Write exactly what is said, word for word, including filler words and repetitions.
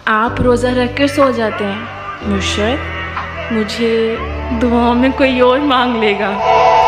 आप रोज़ा रख कर सो जाते हैं, मुर्शद मुझे दुआओं में कोई और मांग लेगा।